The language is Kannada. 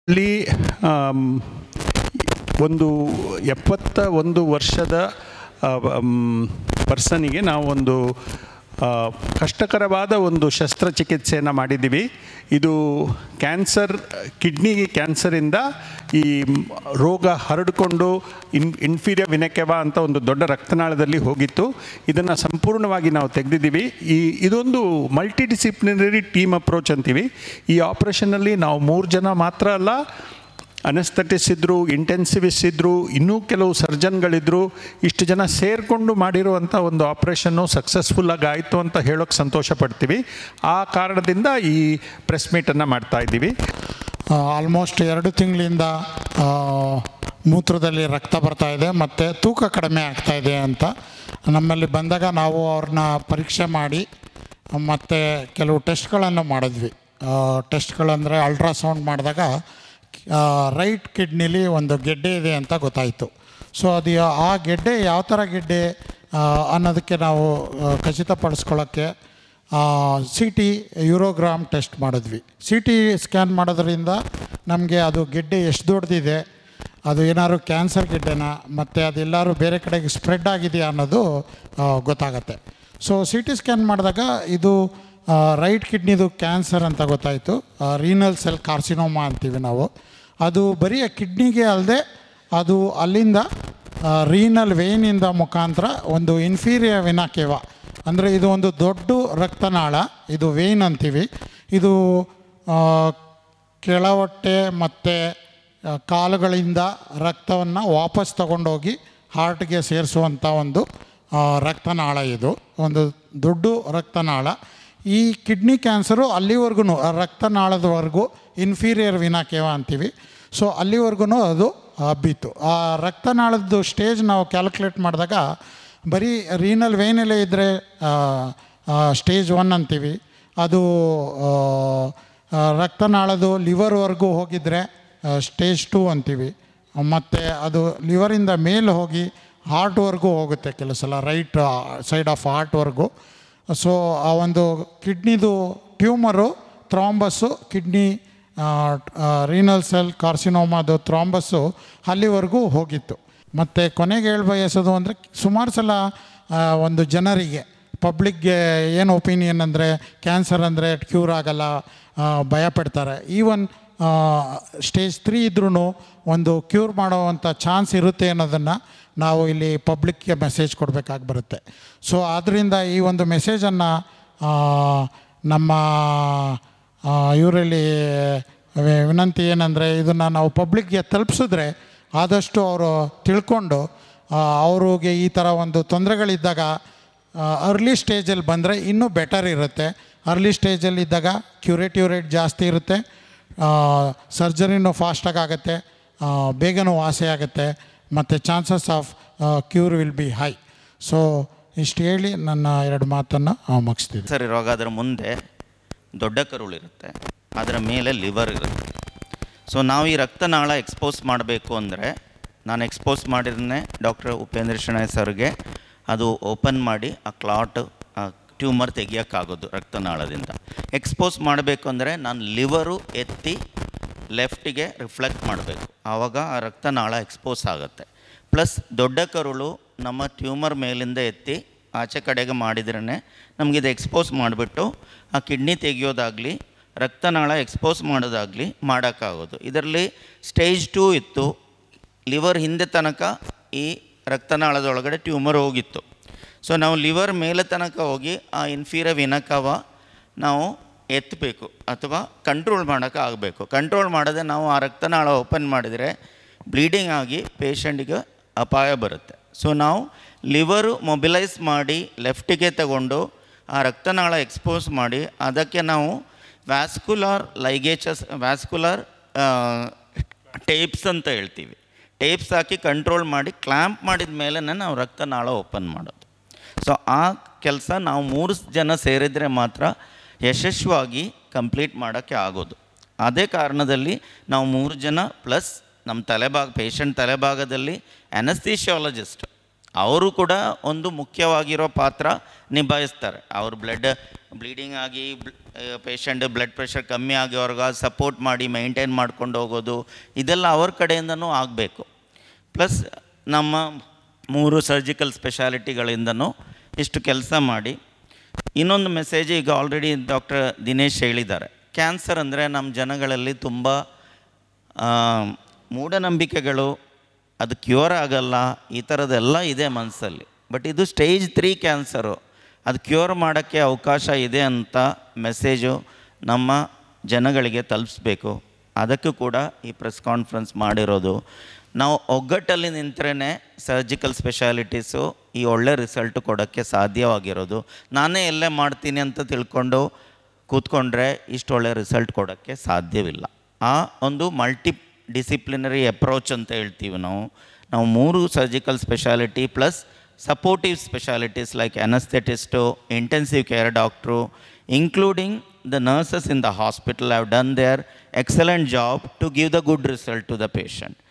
ಅಲ್ಲಿ ಒಂದು 71 ವರ್ಷದ ಪರ್ಸನಿಗೆ ನಾವು ಒಂದು ಕಷ್ಟಕರವಾದ ಒಂದು ಶಸ್ತ್ರಚಿಕಿತ್ಸೆಯನ್ನು ಮಾಡಿದ್ದೀವಿ. ಇದು ಕ್ಯಾನ್ಸರ್, ಕಿಡ್ನಿ ಕ್ಯಾನ್ಸರಿಂದ ಈ ರೋಗ ಹರಡಿಕೊಂಡು ಇನ್ಫೀರಿಯರ್ ವಿನಾ ಕೇವಾ ಅಂತ ಒಂದು ದೊಡ್ಡ ರಕ್ತನಾಳದಲ್ಲಿ ಹೋಗಿತ್ತು. ಇದನ್ನು ಸಂಪೂರ್ಣವಾಗಿ ನಾವು ತೆಗೆದಿದ್ದೀವಿ. ಇದೊಂದು ಮಲ್ಟಿ ಡಿಸಿಪ್ಲಿನರಿ ಟೀಮ್ ಅಪ್ರೋಚ್ ಅಂತೀವಿ. ಈ ಆಪ್ರೇಷನ್ನಲ್ಲಿ ನಾವು 3 ಜನ ಮಾತ್ರ ಅಲ್ಲ, ಅನೆಸ್ಥೆಟಿಸ್ಟ್ ಇದ್ದರು, ಇಂಟೆನ್ಸಿವಿಸ್ಟ್ ಇದ್ದರು, ಇನ್ನೂ ಕೆಲವು ಸರ್ಜನ್ಗಳಿದ್ದರು. ಇಷ್ಟು ಜನ ಸೇರಿಕೊಂಡು ಮಾಡಿರುವಂಥ ಒಂದು ಆಪ್ರೇಷನ್ನು ಸಕ್ಸಸ್ಫುಲ್ಲಾಗಿ ಆಯಿತು ಅಂತ ಹೇಳೋಕ್ಕೆ ಸಂತೋಷ ಪಡ್ತೀವಿ. ಆ ಕಾರಣದಿಂದ ಈ ಪ್ರೆಸ್ ಮೀಟನ್ನು ಮಾಡ್ತಾಯಿದ್ದೀವಿ. ಆಲ್ಮೋಸ್ಟ್ 2 ತಿಂಗಳಿಂದ ಮೂತ್ರದಲ್ಲಿ ರಕ್ತ ಬರ್ತಾಯಿದೆ ಮತ್ತು ತೂಕ ಕಡಿಮೆ ಆಗ್ತಾಯಿದೆ ಅಂತ ನಮ್ಮಲ್ಲಿ ಬಂದಾಗ ನಾವು ಅವ್ರನ್ನ ಪರೀಕ್ಷೆ ಮಾಡಿ ಮತ್ತು ಕೆಲವು ಟೆಸ್ಟ್ಗಳನ್ನು ಮಾಡಿದ್ವಿ. ಟೆಸ್ಟ್ಗಳಂದರೆ ಅಲ್ಟ್ರಾಸೌಂಡ್ ಮಾಡಿದಾಗ ರೈಟ್ ಕಿಡ್ನಿಲಿ ಒಂದು ಗೆಡ್ಡೆ ಇದೆ ಅಂತ ಗೊತ್ತಾಯಿತು. ಸೊ ಅದು ಆ ಗೆಡ್ಡೆ ಯಾವ ಥರ ಗೆಡ್ಡೆ ಅನ್ನೋದಕ್ಕೆ ನಾವು ಖಚಿತಪಡಿಸ್ಕೊಳ್ಳೋಕ್ಕೆ CT ಯೂರೋಗ್ರಾಮ್ ಟೆಸ್ಟ್ ಮಾಡಿದ್ವಿ. CT ಸ್ಕ್ಯಾನ್ ಮಾಡೋದ್ರಿಂದ ನಮಗೆ ಅದು ಗೆಡ್ಡೆ ಎಷ್ಟು ದೊಡ್ಡದಿದೆ, ಅದು ಏನಾದ್ರು ಕ್ಯಾನ್ಸರ್ ಗೆಡ್ಡೆನ, ಮತ್ತು ಅದೆಲ್ಲರೂ ಬೇರೆ ಕಡೆಗೆ ಸ್ಪ್ರೆಡ್ ಆಗಿದೆಯಾ ಅನ್ನೋದು ಗೊತ್ತಾಗತ್ತೆ. ಸೊ CT ಸ್ಕ್ಯಾನ್ ಮಾಡಿದಾಗ ಇದು ರೈಟ್ ಕಿಡ್ನಿದು ಕ್ಯಾನ್ಸರ್ ಅಂತ ಗೊತ್ತಾಯಿತು. ರೀನಲ್ ಸೆಲ್ ಕಾರ್ಸಿನೋಮಾ ಅಂತೀವಿ ನಾವು. ಅದು ಬರೀ ಕಿಡ್ನಿಗೆ ಅಲ್ಲದೆ ಅದು ಅಲ್ಲಿಂದ ರೀನಲ್ ವೇನಿಂದ ಮುಖಾಂತರ ಒಂದು ಇನ್ಫೀರಿಯರ್ ವಿನಾ ಕೇವಾ, ಅಂದರೆ ಇದು ಒಂದು ದೊಡ್ಡ ರಕ್ತನಾಳ, ಇದು ವೇನ್ ಅಂತೀವಿ. ಇದು ಕೆಳಹೊಟ್ಟೆ ಮತ್ತು ಕಾಲುಗಳಿಂದ ರಕ್ತವನ್ನು ವಾಪಸ್ ತಗೊಂಡೋಗಿ ಹಾರ್ಟ್ಗೆ ಸೇರಿಸುವಂಥ ಒಂದು ರಕ್ತನಾಳ. ಇದು ಒಂದು ದೊಡ್ಡ ರಕ್ತನಾಳ. ಈ ಕಿಡ್ನಿ ಕ್ಯಾನ್ಸರು ಅಲ್ಲಿವರೆಗೂ ರಕ್ತನಾಳದವರೆಗೂ ಇನ್ಫೀರಿಯರ್ ವಿನಾ ಕೇವಾ ಅಂತೀವಿ. ಸೊ ಅಲ್ಲಿವರೆಗೂ ಅದು ಹಬ್ಬಿತ್ತು. ಆ ರಕ್ತನಾಳದ್ದು ಸ್ಟೇಜ್ ನಾವು ಕ್ಯಾಲ್ಕುಲೇಟ್ ಮಾಡಿದಾಗ ಬರೀ ರೀನಲ್ ವೇನಲ್ಲೇ ಇದ್ದರೆ ಸ್ಟೇಜ್ 1 ಅಂತೀವಿ. ಅದು ರಕ್ತನಾಳದು ಲಿವರ್ವರೆಗೂ ಹೋಗಿದರೆ ಸ್ಟೇಜ್ 2 ಅಂತೀವಿ. ಮತ್ತು ಅದು ಲಿವರಿಂದ ಮೇಲೆ ಹೋಗಿ ಹಾರ್ಟ್ವರೆಗೂ ಹೋಗುತ್ತೆ ಕೆಲವು ಸಲ, ರೈಟ್ ಸೈಡ್ ಆಫ್ ಹಾರ್ಟ್ವರೆಗೂ. ಸೊ ಆ ಒಂದು ಕಿಡ್ನಿದು tumour, thrombus, kidney renal cell ಕಾರ್ಸಿನೋಮಾದು ಥ್ರಾಂಬಸ್ಸು ಅಲ್ಲಿವರೆಗೂ ಹೋಗಿತ್ತು. ಮತ್ತು ಕೊನೆಗೆ ಬಯಸೋದು ಅಂದರೆ ಸುಮಾರು ಸಲ ಒಂದು ಜನರಿಗೆ ಪಬ್ಲಿಕ್ಗೆ ಏನು ಒಪಿನಿಯನ್ ಅಂದರೆ ಕ್ಯಾನ್ಸರ್ ಅಂದರೆ ಕ್ಯೂರ್ ಆಗಲ್ಲ, ಭಯಪಡ್ತಾರೆ. ಈವನ್ ಸ್ಟೇಜ್ 3 ಇದ್ರೂ ಒಂದು ಕ್ಯೂರ್ ಮಾಡೋವಂಥ ಚಾನ್ಸ್ ಇರುತ್ತೆ ಅನ್ನೋದನ್ನು ನಾವು ಇಲ್ಲಿ ಪಬ್ಲಿಕ್ಗೆ ಮೆಸೇಜ್ ಕೊಡಬೇಕಾಗಿ ಬರುತ್ತೆ. ಸೊ ಆದ್ದರಿಂದ ಈ ಒಂದು ಮೆಸೇಜನ್ನು ನಮ್ಮ ಇವರಲ್ಲಿ ವಿನಂತಿ ಏನಂದರೆ, ಇದನ್ನು ನಾವು ಪಬ್ಲಿಕ್ಗೆ ತಲುಪಿಸಿದ್ರೆ ಆದಷ್ಟು ಅವರು ತಿಳ್ಕೊಂಡು ಅವ್ರಿಗೆ ಈ ಥರ ಒಂದು ತೊಂದರೆಗಳಿದ್ದಾಗ ಅರ್ಲಿ ಸ್ಟೇಜಲ್ಲಿ ಬಂದರೆ ಇನ್ನೂ ಬೆಟರ್ ಇರುತ್ತೆ. ಅರ್ಲಿ ಸ್ಟೇಜಲ್ಲಿದ್ದಾಗ ಕ್ಯೂರೇಟಿವ್ ರೇಟ್ ಜಾಸ್ತಿ ಇರುತ್ತೆ, ಸರ್ಜರಿನೂ ಫಾಸ್ಟಾಗಿ ಆಗುತ್ತೆ, ಬೇಗನೂ ವಾಸಿ ಆಗುತ್ತೆ, ಮತ್ತು chances of cure will be high. So ಇಷ್ಟು ಹೇಳಿ ನನ್ನ 2 ಮಾತನ್ನು ಮುಗಿಸ್ತೀನಿ. ಸರ್, ಇರುವಾಗ ಅದರ ಮುಂದೆ ದೊಡ್ಡ ಕರುಳಿರುತ್ತೆ, ಅದರ ಮೇಲೆ ಲಿವರ್ ಇರುತ್ತೆ. ಸೊ ನಾವು ಈ ರಕ್ತನಾಳ ಎಕ್ಸ್ಪೋಸ್ ಮಾಡಬೇಕು ಅಂದರೆ, ನಾನು ಎಕ್ಸ್ಪೋಸ್ ಮಾಡಿದ್ರೆ ಡಾಕ್ಟರ್ ಉಪೇಂದ್ರ ಶೆಣೈ ಸರ್ಗೆ ಅದು ಓಪನ್ ಮಾಡಿ ಆ ಕ್ಲಾಟ್, ಆ ಟ್ಯೂಮರ್ ತೆಗಿಯೋಕ್ಕಾಗೋದು ರಕ್ತನಾಳದಿಂದ. ಎಕ್ಸ್ಪೋಸ್ ಮಾಡಬೇಕು ಅಂದರೆ ನಾನು ಲಿವರು ಎತ್ತಿ ಲೆಫ್ಟಿಗೆ ರಿಫ್ಲೆಕ್ಟ್ ಮಾಡಬೇಕು, ಆವಾಗ ಆ ರಕ್ತನಾಳ ಎಕ್ಸ್ಪೋಸ್ ಆಗುತ್ತೆ. ಪ್ಲಸ್ ದೊಡ್ಡ ಕರುಳು ನಮ್ಮ ಟ್ಯೂಮರ್ ಮೇಲಿಂದ ಎತ್ತಿ ಆಚೆ ಕಡೆಗೆ ಮಾಡಿದ್ರೇ ನಮಗಿದು ಎಕ್ಸ್ಪೋಸ್ ಮಾಡಿಬಿಟ್ಟು ಆ ಕಿಡ್ನಿ ತೆಗೆಯೋದಾಗಲಿ ರಕ್ತನಾಳ ಎಕ್ಸ್ಪೋಸ್ ಮಾಡೋದಾಗಲಿ ಮಾಡೋಕ್ಕಾಗೋದು. ಇದರಲ್ಲಿ ಸ್ಟೇಜ್ 2 ಇತ್ತು, ಲಿವರ್ ಹಿಂದೆ ತನಕ ಈ ರಕ್ತನಾಳದೊಳಗಡೆ ಟ್ಯೂಮರ್ ಹೋಗಿತ್ತು. ಸೊ ನಾವು ಲಿವರ್ ಮೇಲೆ ತನಕ ಹೋಗಿ ಆ ಇನ್ಫೀರಿಯರ್ ವಿನಾ ಕೇವಾ ನಾವು ಎತ್ತಬೇಕು ಅಥವಾ ಕಂಟ್ರೋಲ್ ಮಾಡೋಕ್ಕೆ ಆಗಬೇಕು. ಕಂಟ್ರೋಲ್ ಮಾಡದೆ ನಾವು ಆ ರಕ್ತನಾಳ ಓಪನ್ ಮಾಡಿದರೆ ಬ್ಲೀಡಿಂಗ್ ಆಗಿ ಪೇಷಂಟಿಗೆ ಅಪಾಯ ಬರುತ್ತೆ. ಸೊ ನಾವು ಲಿವರು ಮೊಬಿಲೈಸ್ ಮಾಡಿ ಲೆಫ್ಟಿಗೆ ತಗೊಂಡು ಆ ರಕ್ತನಾಳ ಎಕ್ಸ್ಪೋಸ್ ಮಾಡಿ ಅದಕ್ಕೆ ನಾವು ವ್ಯಾಸ್ಕುಲರ್ ಲೈಗೇಚಸ್, ವ್ಯಾಸ್ಕುಲರ್ ಟೇಪ್ಸ್ ಅಂತ ಹೇಳ್ತೀವಿ. ಟೇಪ್ಸ್ ಹಾಕಿ ಕಂಟ್ರೋಲ್ ಮಾಡಿ ಕ್ಲ್ಯಾಂಪ್ ಮಾಡಿದ ಮೇಲೆ ನಾವು ರಕ್ತನಾಳ ಓಪನ್ ಮಾಡೋದು. ಸೊ ಆ ಕೆಲಸ ನಾವು 3 ಜನ ಸೇರಿದರೆ ಮಾತ್ರ ಯಶಸ್ವಿಯಾಗಿ ಕಂಪ್ಲೀಟ್ ಮಾಡೋಕ್ಕೆ ಆಗೋದು. ಅದೇ ಕಾರಣದಲ್ಲಿ ನಾವು 3 ಜನ ಪ್ಲಸ್ ನಮ್ಮ ಪೇಷಂಟ್ ತಲೆಭಾಗದಲ್ಲಿ ಅನಸ್ಥೀಶಿಯಾಲಜಿಸ್ಟ್ ಅವರು ಕೂಡ ಒಂದು ಮುಖ್ಯವಾಗಿರೋ ಪಾತ್ರ ನಿಭಾಯಿಸ್ತಾರೆ. ಅವ್ರು ಬ್ಲೀಡಿಂಗ್ ಆಗಿ ಪೇಷಂಟ್ ಬ್ಲಡ್ ಪ್ರೆಷರ್ ಕಮ್ಮಿ ಆಗೋರ್ಗೆ ಸಪೋರ್ಟ್ ಮಾಡಿ ಮೇಂಟೈನ್ ಮಾಡ್ಕೊಂಡು ಹೋಗೋದು, ಇದೆಲ್ಲ ಅವ್ರ ಕಡೆಯಿಂದನೂ ಆಗಬೇಕು. ಪ್ಲಸ್ ನಮ್ಮ 3 ಸರ್ಜಿಕಲ್ ಸ್ಪೆಷಾಲಿಟಿಗಳಿಂದನೂ ಇಷ್ಟು ಕೆಲಸ ಮಾಡಿ. ಇನ್ನೊಂದು ಮೆಸೇಜ್ ಈಗ ಆಲ್ರೆಡಿ ಡಾಕ್ಟರ್ ದಿನೇಶ್ ಹೇಳಿದ್ದಾರೆ. ಕ್ಯಾನ್ಸರ್ ಅಂದರೆ ನಮ್ಮ ಜನಗಳಲ್ಲಿ ತುಂಬ ಮೂಢನಂಬಿಕೆಗಳು, ಅದು ಕ್ಯೂರ್ ಆಗಲ್ಲ, ಈ ಥರದ್ದೆಲ್ಲ ಇದೆ ಮನಸ್ಸಲ್ಲಿ. ಬಟ್ ಇದು ಸ್ಟೇಜ್ 3 ಕ್ಯಾನ್ಸರು, ಅದು ಕ್ಯೂರ್ ಮಾಡೋಕ್ಕೆ ಅವಕಾಶ ಇದೆ ಅಂತ ಮೆಸೇಜು ನಮ್ಮ ಜನಗಳಿಗೆ ತಲುಪಿಸ್ಬೇಕು. ಅದಕ್ಕೂ ಕೂಡ ಈ ಪ್ರೆಸ್ ಕಾನ್ಫರೆನ್ಸ್ ಮಾಡಿರೋದು. ನಾವು ಒಗ್ಗಟ್ಟಲ್ಲಿ ನಿಂತರೇ ಸರ್ಜಿಕಲ್ ಸ್ಪೆಷಾಲಿಟೀಸು ಈ ಒಳ್ಳೆ ರಿಸಲ್ಟ್ ಕೊಡೋಕ್ಕೆ ಸಾಧ್ಯವಾಗಿರೋದು. ನಾನೇ ಎಲ್ಲೇ ಮಾಡ್ತೀನಿ ಅಂತ ತಿಳ್ಕೊಂಡು ಕೂತ್ಕೊಂಡ್ರೆ ಇಷ್ಟು ಒಳ್ಳೆ ರಿಸಲ್ಟ್ ಕೊಡೋಕ್ಕೆ ಸಾಧ್ಯವಿಲ್ಲ. ಆ ಒಂದು ಮಲ್ಟಿ ಡಿಸಿಪ್ಲಿನರಿ ಅಪ್ರೋಚ್ ಅಂತ ಹೇಳ್ತೀವಿ ನಾವು 3 surgical speciality plus supportive specialities like anaesthetist, intensive care doctor, including the nurses in the hospital have done their excellent job to give the good result to the patient.